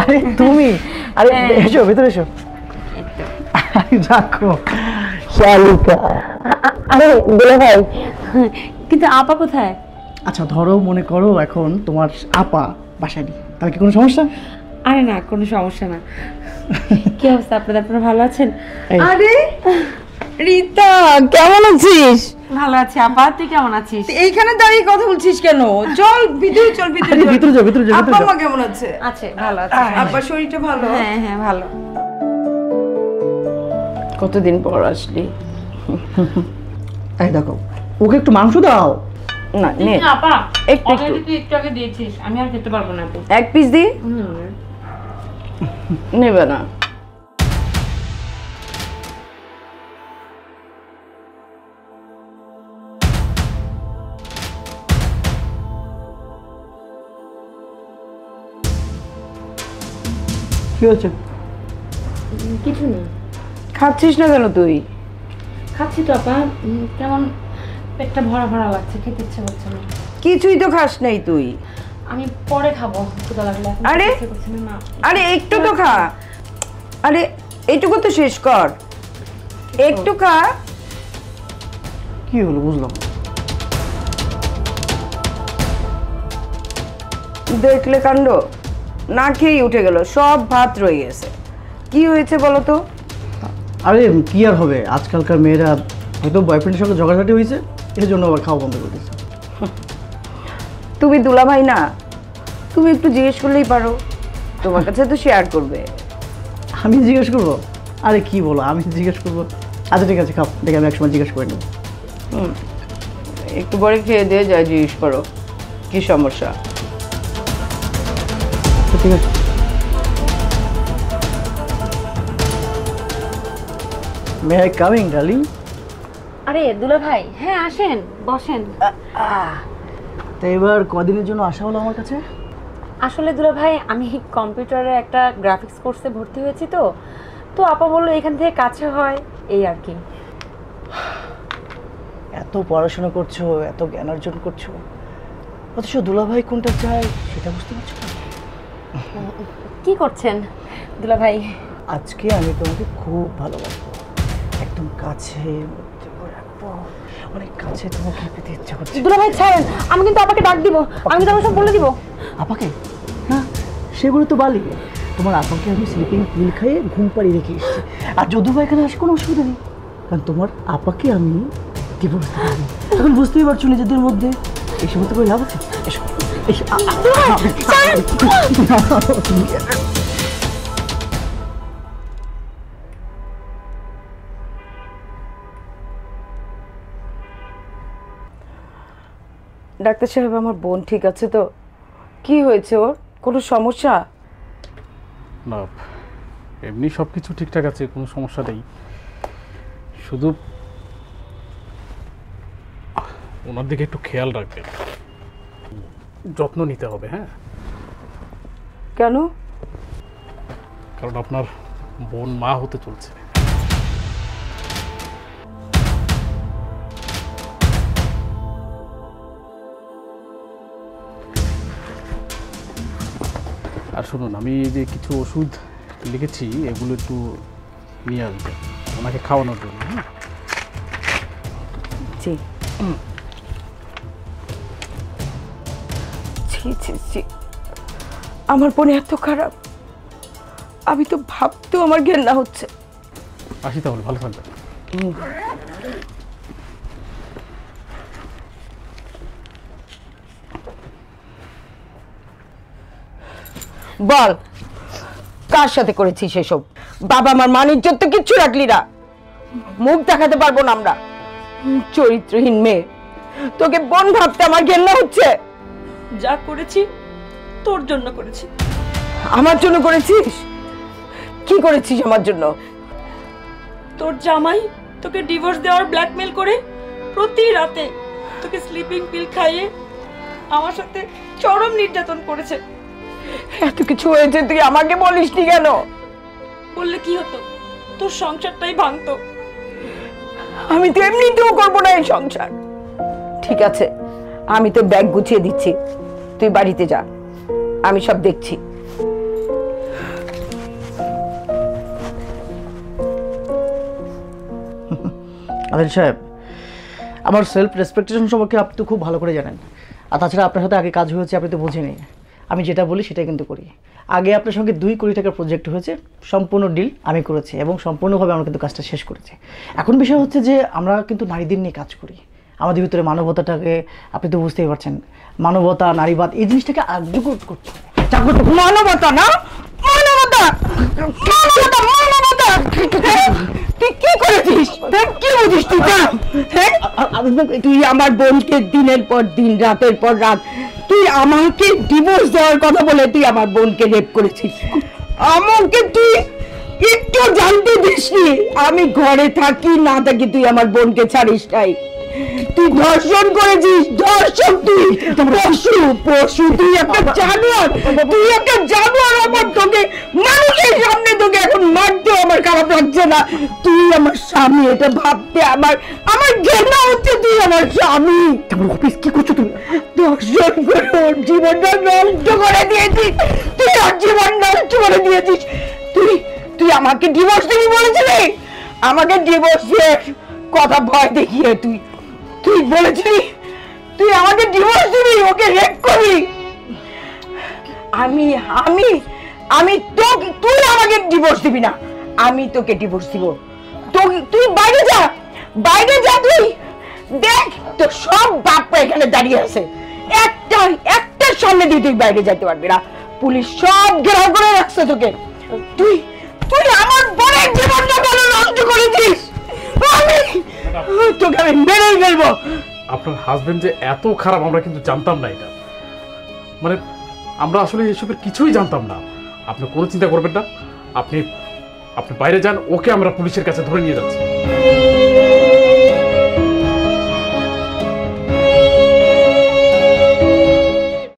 আরে তুমি, আরে এসো ভিতরে এসো। দেখো শালিকা। আরে দুলা ভাই, কিন্তু আপা কোথায়? আচ্ছা ধরো মনে করো এখন তোমার আপা বাসায় নেই, তাহলে কি কোনো সমস্যা? আরে না, কোনো সমস্যা না। কি অবস্থা আপনাদের? আপনারা ভালো আছেন? আরে রিতা, কেমন আছিস? ভালো আছি আপা, তুই কেমন আছিস? এইখানে দাঁড়িয়ে কথা বলছিস কেন? চল ভিতরে চল, ভিতরে চল। ভিতরে যাও, ভিতরে যাও, আপা মা কেমন আছে? আছে, ভালো আছে। আব্বার শরীরটা ভালো? হ্যাঁ হ্যাঁ ভালো। কতদিন পর আসলি? এই দেখো ওকে একটু মাংস দাও না নে, আপা একটু একটু তুই একটু আগে দিয়েছিস, আমি আর খেতে পারবো না। এক পিস দি। নেবে না? কি হচ্ছে? কিছু নেই। খাচ্ছিস না কেন তুই? খাচ্ছি তো আপা, কেমন পেটটা ভরা ভরা লাগছে, খেতে ইচ্ছে করছে না। কিছুই তো খাস নাই তুই। আমি পরে খাবো ক্ষুধা লাগলে, এখন আরে ইচ্ছে করছে না। আরে একটু তো খা। আরে এইটুকু তো শেষ কর, একটু খা। কি হলো বুঝলাম না। দেখলে কাণ্ড, না খেয়েই উঠে গেল, সব ভাত রয়ে গেছে। কি হয়েছে বলো তো? আরে কি আর হবে, আজকালকার মেয়েরা হয়তো বয়ফ্রেন্ডের সঙ্গে ঝগড়াঝাটি হয়েছে, এর জন্য আবার খাওয়া বন্ধ করে দিচ্ছে। তুমি দুলাভাই না, তুমি একটু জিজ্ঞেস করলেই পারো, তোমার কাছে তো শেয়ার করবে। আমি জিজ্ঞেস করবো? আরে কি বলো, আমি জিজ্ঞেস করবো? আচ্ছা ঠিক আছে খাও, দেখে আমি একসময় জিজ্ঞেস করে নেব। একটু পরে খেয়ে দিয়ে যাই, জিজ্ঞেস করো কি সমস্যা। ঠিক আছে। May I coming darling? আরে দুলা ভাই, হ্যাঁ আসেন, বসেন। তো এবার কদিনের জন্য আসা হলো আমার কাছে? আসলে দুলা ভাই, আমি কম্পিউটারে একটা গ্রাফিক্স কোর্সে ভর্তি হয়েছি, তো তো আপা বললো এখান থেকে কাছে হয়, এই আর কি। এত পড়াশোনা করছো, এত জ্ঞান অর্জন করছো, অথচ দুলাভাই কোনটা চায় সেটা বুঝতে পারছো না। কি করছেন দুলা ভাই? আজকে আমি তোমাকে খুব ভালোবাসবো, একদম কাছে মধ্যে করে রাখবো, অনেক কাছে তোমাকে পেতে ইচ্ছা করছে। দুলা ভাই ছাড়েন, আমি কিন্তু আপাকে ডাক দিব, আমি কিন্তু আমার সব বলে দিব। আপাকে না, সেগুলো তো বালি। তোমার আপাকে আমি স্লিপিং পিল খাইয়ে ঘুম পাড়িয়ে রেখে এসেছি, আর যদু ভাই এখানে আসে কোনো অসুবিধা নেই, কারণ তোমার আপাকে আমি ডিভোর্স দিতে পারি। এখন বুঝতেই পারছো নিজেদের মধ্যে এই সমস্ত করে লাভ আছে। এসো এসো। ডাক্তার সাহেব, আমার বোন ঠিক আছে তো? কি হয়েছে ওর? কোনো সমস্যা? না, এমনি সব কিছু ঠিকঠাক আছে, কোনো সমস্যা নেই। শুধু ওনার দিকে একটু খেয়াল রাখবেন, যত্ন নিতে হবে। হ্যাঁ, কেন? কারণ আপনার বোন মা হতে চলছে। আর শুনুন, আমি এই যে কিছু ওষুধ লিখেছি, এগুলো একটু নিয়ে আসবেন ওনাকে খাওয়ানোর জন্য। হ্যাঁ, জি। ছি ছি ছি, আমার বোন এত খারাপ, আমি তো ভাবতেও আমার ঘেন্না হচ্ছে। আসি তাহলে, ভালো থাকবেন। বল, কার সাথে করেছিস এসব? বাবা আমার মান ইজ্জত তো কিচ্ছু রাখলি না, মুখ দেখাতে পারবো না আমরা। চরিত্রহীন মেয়ে, তোকে বোন ভাবতে আমার ঘেন্না হচ্ছে। যা করেছি তোর জন্য করেছি। আমার জন্য করেছিস? কি করেছিস আমার জন্য? তোর জামাই তোকে ডিভোর্স দেওয়ার ব্ল্যাকমেল করে প্রতি রাতে তোকে স্লিপিং পিল খাইয়ে আমার সাথে চরম নির্যাতন করেছে। এত কিছু হয়েছে, তুই আমাকে বলিসনি কেন? বললে কি হতো, তোর সংসারটাই ভাঙতো। আমি তো এমনিতেও করবো না এই সংসার। ঠিক আছে, আমি তো ব্যাগ গুছিয়ে দিচ্ছি, তুই বাড়িতে যা, আমি সব দেখছি। আদিল সাহেব, আমার সেলফ রেসপেক্টেশন সম্পর্কে আপনি তো খুব ভালো করে জানেন। আর তাছাড়া আপনার সাথে আগে কাজ হয়েছে, আপনি তো বোঝেনি। আমি যেটা বলি সেটাই কিন্তু করি। আগে আপনার সঙ্গে 2 কোটি টাকার প্রজেক্ট হয়েছে, সম্পূর্ণ ডিল আমি করেছি এবং সম্পূর্ণভাবে আমরা কিন্তু কাজটা শেষ করেছি। এখন বিষয় হচ্ছে যে আমরা কিন্তু নারীদের নিয়ে কাজ করি। আমাদের ভিতরে মানবতাটাকে আপনি তো বুঝতেই পারছেন, মানবতা, নারীবাদ এই জিনিসটাকে আগ্রহ করতে হবে। মানবতা না, মানবতা, মানবতা, মানবতা। তুই কি করেছিস? কি বুঝিস তুই? তুই আমার বোনকে দিনের পর দিন, রাতের পর রাত, তুই আমাকে ডিভোর্স দেওয়ার কথা বলে তুই আমার বোনকে রেপ করেছিস। আমাকে তুই একটু জানতে দিসনি আমি ঘরে থাকি না থাকি, তুই আমার বোনকে ছাড়িস নাই। তুই ধর্ষণ করেছিস, ধর্ষণ। তুই পশু, পশু, তুই একটা জানোয়ার, তুই একটা জানোয়ার। আমার তোকে মানুষের সামনে তোকে এখন মারতে আমার খারাপ লাগছে না। তুই আমার স্বামী, এটা ভাবতে আমার আমার ঘৃণা হচ্ছে। তুই আমার স্বামী। অফিস কি করছো তুমি? ধর্ষণ করে ওর জীবনটা নষ্ট করে দিয়েছিস। তুই ওর জীবন নষ্ট করে দিয়েছিস। তুই আমাকে ডিভোর্স দিবি বলেছিলি। আমাকে ডিভোর্সের কথা ভয় দেখিয়ে তুই বলেছিলি তুই আমাকে ডিভোর্স দিবি, ওকে রেপ করবি। আমি আমি আমি তোকে, তুই আমাকে ডিভোর্স দিবি না, আমি তোকে ডিভোর্স দিব। তুই বাইরে যা, বাইরে যা। তুই দেখ তোর সব বাপ্পা এখানে দাঁড়িয়ে আছে। একটার সামনে দিয়ে তুই বাইরে যেতে পারবি না। পুলিশ সব ঘেরাও করে রাখছে তোকে। তুই আমার বোনের জীবনটা কেন নষ্ট করেছিস? তোকে আমি মেরেই ফেলবো। আপনার হাজবেন্ড যে এত খারাপ আমরা কিন্তু জানতাম না। এটা মানে আমরা আসলে এসবের কিছুই জানতাম না। আপনি কোনো চিন্তা করবেন না, আপনি বাইরে যান, ওকে আমরা পুলিশের কাছে ধরে নিয়ে যাচ্ছি।